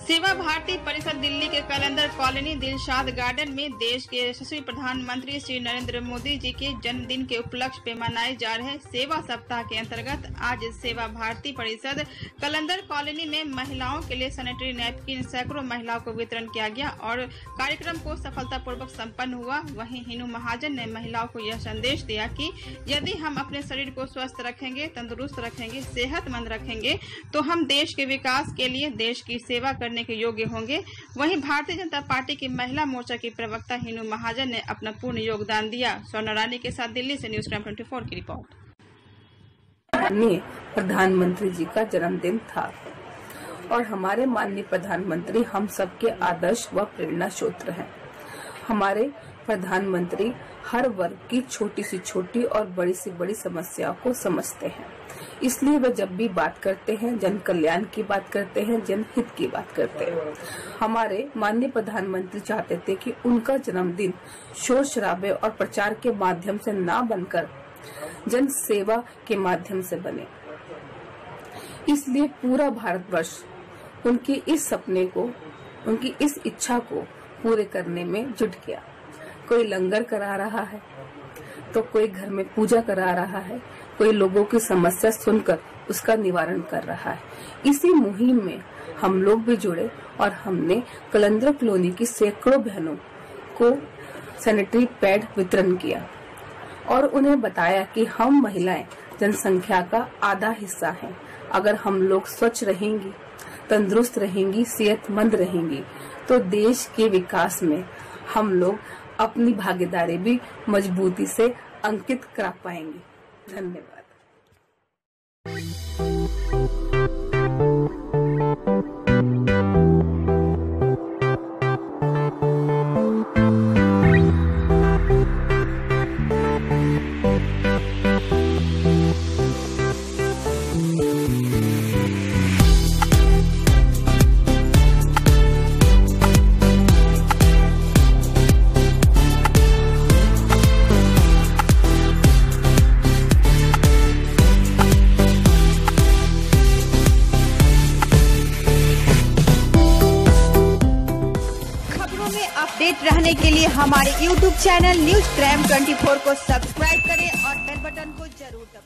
सेवा भारती परिषद दिल्ली के कलंदर कॉलोनी दिलशाद गार्डन में देश के यशस्वी प्रधानमंत्री श्री नरेंद्र मोदी जी के जन्मदिन के उपलक्ष्य पे मनाए जा रहे सेवा सप्ताह के अंतर्गत आज सेवा भारती परिषद कलंदर कॉलोनी में महिलाओं के लिए सैनिटरी नैपकिन सैकड़ों महिलाओं को वितरण किया गया और कार्यक्रम को सफलतापूर्वक संपन्न हुआ। वहीं हिनू महाजन ने महिलाओं को यह संदेश दिया कि यदि हम अपने शरीर को स्वस्थ रखेंगे, तंदुरुस्त रखेंगे, सेहतमंद रखेंगे तो हम देश के विकास के लिए देश की सेवा करने के योग्य होंगे। वहीं भारतीय जनता पार्टी की महिला मोर्चा की प्रवक्ता हिनू महाजन ने अपना पूर्ण योगदान दिया। स्वर्ण रानी के साथ दिल्ली से न्यूज टाइम 24 की रिपोर्ट। माननीय प्रधानमंत्री जी का जन्मदिन था और हमारे माननीय प्रधानमंत्री हम सबके आदर्श व प्रेरणा स्रोत हैं। हमारे प्रधानमंत्री हर वर्ग की छोटी से छोटी और बड़ी से बड़ी समस्याओं को समझते हैं, इसलिए वे जब भी बात करते हैं जन कल्याण की बात करते हैं, जनहित की बात करते हैं। हमारे माननीय प्रधानमंत्री चाहते थे कि उनका जन्मदिन शोर शराबे और प्रचार के माध्यम से ना बनकर जन सेवा के माध्यम से बने। इसलिए पूरा भारतवर्ष उनकी इस सपने को, उनकी इस इच्छा को पूरे करने में जुट गया। कोई लंगर करा रहा है तो कोई घर में पूजा करा रहा है, कोई लोगों की समस्या सुनकर उसका निवारण कर रहा है। इसी मुहिम में हम लोग भी जुड़े और हमने कलंदर कॉलोनी की सैकड़ों बहनों को सैनिटरी पैड वितरण किया और उन्हें बताया कि हम महिलाएं जनसंख्या का आधा हिस्सा हैं। अगर हम लोग स्वच्छ रहेंगी, तंदुरुस्त रहेंगी, सेहतमंद रहेंगी तो देश के विकास में हम लोग अपनी भागीदारी भी मजबूती से अंकित करा पाएंगे। धन्यवाद। अपडेट रहने के लिए हमारे YouTube चैनल न्यूज क्राइम 24 को सब्सक्राइब करें और बेल बटन को जरूर दबाएं।